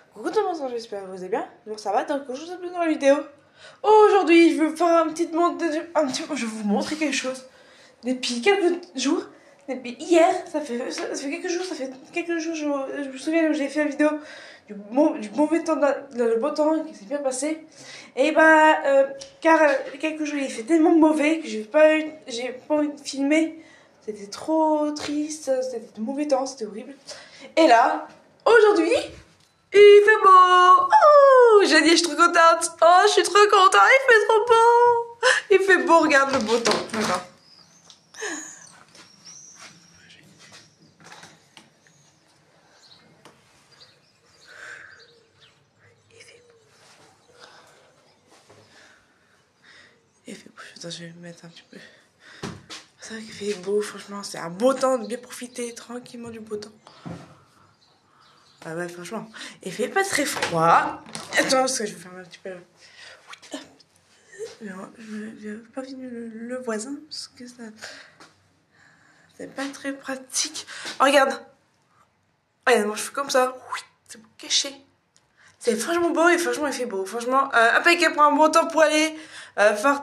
Coucou tout le monde, j'espère que vous allez bien. Bon, ça va, donc je vous appelle dans la vidéo. Aujourd'hui, je vais faire un je vais vous montrer quelque chose. Depuis quelques jours, depuis hier, ça fait quelques jours, je me souviens où j'ai fait la vidéo du mauvais temps, le beau temps qui s'est bien passé. Et car quelques jours, il fait tellement mauvais que j'ai pas envie de filmer. C'était trop triste, c'était de mauvais temps, c'était horrible. Et là, aujourd'hui, il fait beau. Oh, j'ai dit, je suis trop contente. Oh, je suis trop contente, il fait trop beau. Il fait beau, regarde le beau temps. D'accord. Il fait beau. Attends, je vais me mettre un petit peu. C'est vrai qu'il fait beau, franchement, c'est un beau temps de bien profiter tranquillement du beau temps. Ah ouais, franchement, il fait pas très froid. Attends, parce que je vais faire un petit peu. Je vais pas filmer le voisin parce que ça. C'est pas très pratique. Oh, regarde. Regarde, moi je fais comme ça. C'est pour cacher. C'est franchement beau et franchement il fait beau. Franchement, impeccable pour un bon temps pour aller faire.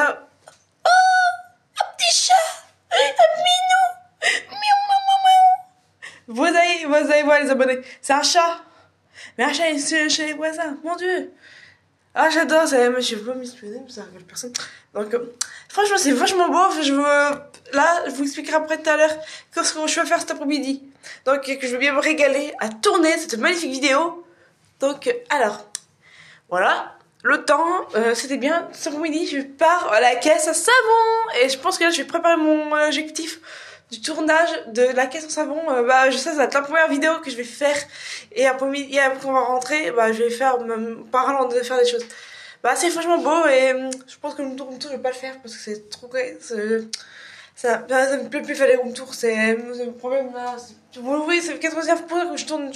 Oh, un petit chat. Un minou. Miaou, miaou, miaou. Vous allez voir les abonnés. C'est un chat. Mais un chat chez les voisins. Mon Dieu. Ah, j'adore, ça, je veux pas m'exprimer, mais ça regarde personne. Donc, franchement, c'est vachement beau. Là, je vous expliquerai après tout à l'heure ce que je vais faire cet après-midi. Donc, que je vais bien me régaler à tourner cette magnifique vidéo. Donc, alors, voilà. Le temps, c'était bien. Cet après-midi, je pars à la caisse à savon. Et je pense que là, je vais préparer mon objectif du tournage de la caisse en savon. Je sais, ça va être la première vidéo que je vais faire. Et après qu'on va rentrer, je vais faire, parlant de faire des choses. C'est franchement beau et je pense que le room tour, je vais pas le faire parce que c'est trop. Ça me plaît plus faire les room tours. C'est le problème là. Vous voyez, c'est 99% que je tourne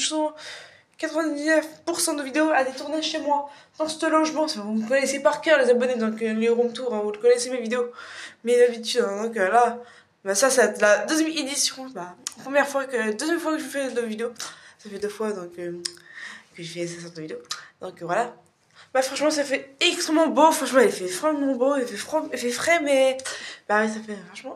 99% de vidéos à des tournages chez moi, dans ce logement. Vous me connaissez par cœur, les abonnés, donc les room tours, vous le connaissez mes vidéos, mes habitudes. Donc là, ça, c'est la deuxième édition. Deuxième fois que je fais de vidéos. Ça fait 2 fois donc, que je fais cette sorte de vidéos. Donc voilà. Franchement, ça fait extrêmement beau. Franchement, il fait vraiment beau. Il fait frais, mais. Oui, ça fait franchement.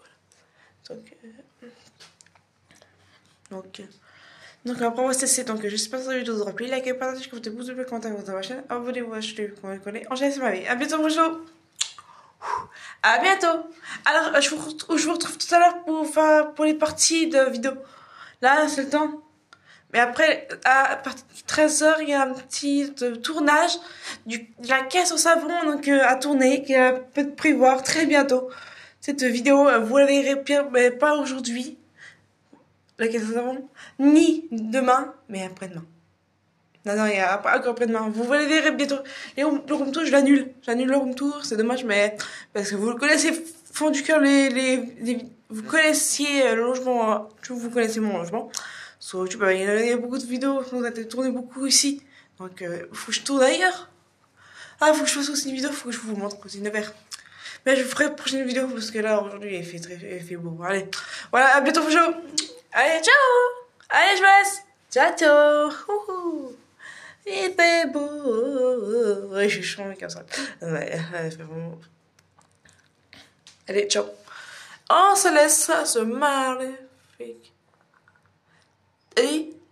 Donc après on va se tester, donc j'espère que cette vidéo vous aura plu, likez, partagez, commentez, pouce bleu, commentaire dans ma chaîne, abonnez-vous à la chaîne pour me connaître, enchaînez ma vie. À bientôt bonjour. À bientôt. Alors je vous retrouve tout à l'heure pour les parties de vidéos. Là c'est le temps. Mais après à partir de 13h il y a un petit tournage de la caisse au savon donc à tourner qui peut prévoir très bientôt. Cette vidéo vous la verrez mais pas aujourd'hui. La caisse au savon, ni demain, mais après-demain. Non, il y a pas encore après-demain. Vous le verrez bientôt. Le room tour, je l'annule. J'annule le room tour, c'est dommage, mais parce que vous le connaissez fond du cœur, vous connaissiez le logement, vous connaissez mon logement. Sur YouTube, il y a beaucoup de vidéos, on a tourné beaucoup ici. Donc, faut que je tourne ailleurs. Faut que je fasse aussi une vidéo, faut que je vous montre aussi une verre. Mais je ferai une prochaine vidéo parce que là, aujourd'hui, il fait beau. Allez, voilà, à bientôt, bonjour. Allez, ciao. Allez, je vous laisse. Ciao, ciao. Il fait beau. Ouais, je suis changée comme ça. Ouais, c'est vraiment. Allez, ciao. On se laisse ce magnifique. Et